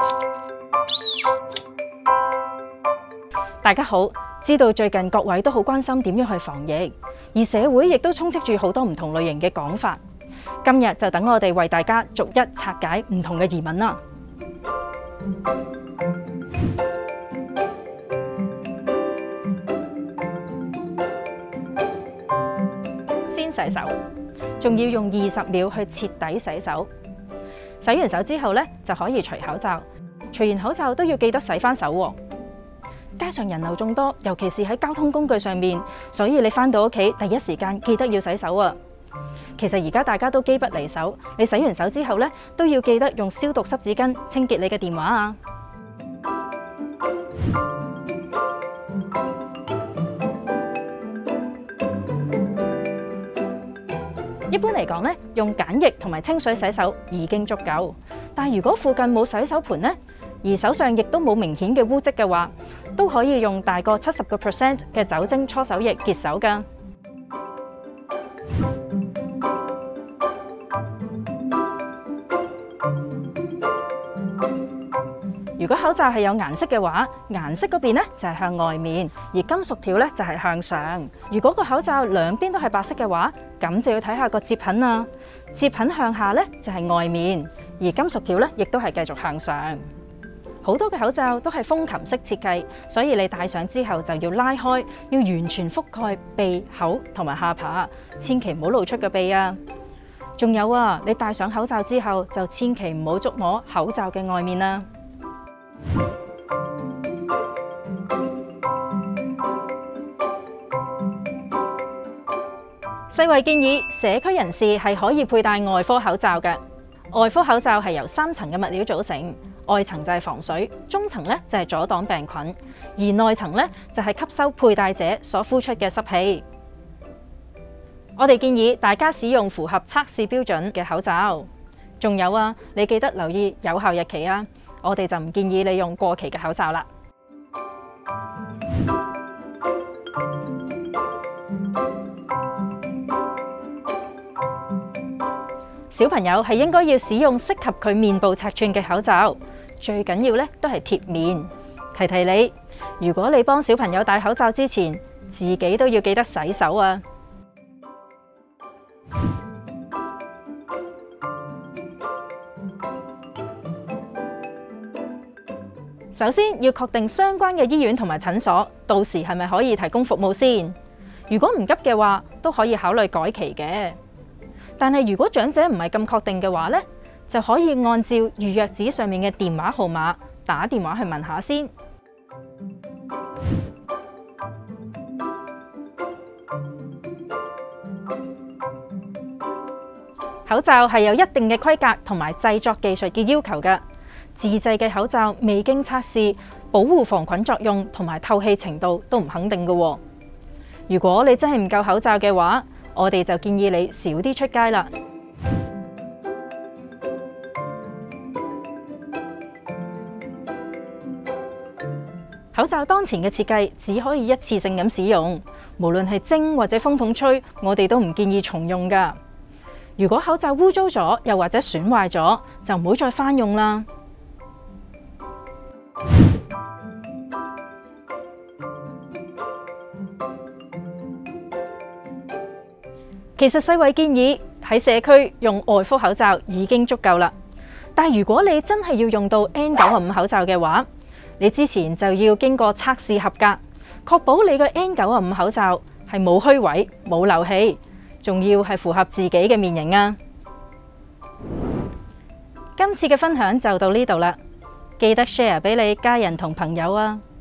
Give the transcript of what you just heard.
大家好，知道最近各位都好關心點樣去防疫，而社會亦都充斥住好多唔同類型嘅講法。今日就等我哋為大家逐一拆解唔同嘅疑問啦。先洗手，仲要用20秒去徹底洗手。洗完手之後呢，就可以除口罩。除完口罩都要記得洗翻手喎。街上人流眾多，尤其是喺交通工具上面，所以你返到屋企第一時間記得要洗手啊。其實而家大家都機不離手，你洗完手之後呢，都要記得用消毒濕紙巾清潔你嘅電話啊。一般嚟講呢，用鹼液同埋清水洗手已經足夠，但如果附近冇洗手盆呢，而手上亦都冇明顯嘅污漬嘅話，都可以用大過70% 嘅酒精搓手液潔手㗎。如果口罩係有顏色嘅話，顏色嗰邊呢就係向外面，而金屬條呢就係向上。如果個口罩兩邊都係白色嘅話，咁就要睇下個接痕啊。接痕向下呢就係外面，而金屬條呢亦都係繼續向上。好多嘅口罩都係風琴式設計，所以你戴上之後就要拉開，要完全覆蓋鼻、口同埋下巴，千祈唔好露出個鼻啊！仲有啊，你戴上口罩之後就千祈唔好觸摸口罩嘅外面啊！世衛建議社區人士係可以佩戴外科口罩嘅。外科口罩係由3層嘅物料組成，外層就係防水，中層咧就係阻擋病菌，而內層咧就係吸收佩戴者所呼出嘅濕氣。我哋建議大家使用符合測試標準嘅口罩。仲有啊，你記得留意有效日期啊！我哋就唔建議你用過期嘅口罩啦。小朋友係應該要使用適合佢面部尺寸嘅口罩，最緊要咧都係貼面。提提你，如果你幫小朋友戴口罩之前，自己都要記得洗手啊。首先要確定相關嘅醫院同埋診所到時係咪可以提供服務先。如果唔急嘅話，都可以考慮改期嘅。但係如果長者唔係咁確定嘅話呢，就可以按照預約紙上面嘅電話號碼打電話去問下先。口罩係有一定嘅規格同埋製作技術嘅要求嘅。自製嘅口罩未經測試，保護防菌作用同埋透氣程度都唔肯定嘅喎。如果你真係唔夠口罩嘅話，我哋就建議你少啲出街啦。口罩當前嘅設計只可以一次性咁使用，無論係蒸或者風筒吹，我哋都唔建議重用㗎。如果口罩污糟咗，又或者損壞咗，就唔好再翻用啦。其實世衛建議喺社區用外科口罩已經足夠啦，但係如果你真係要用到 N95 口罩嘅話，你之前就要經過測試合格，確保你個 N95 口罩係冇虛位、冇漏氣，仲要係符合自己嘅面型啊！今次嘅分享就到呢度啦，記得 share 俾你家人同朋友啊！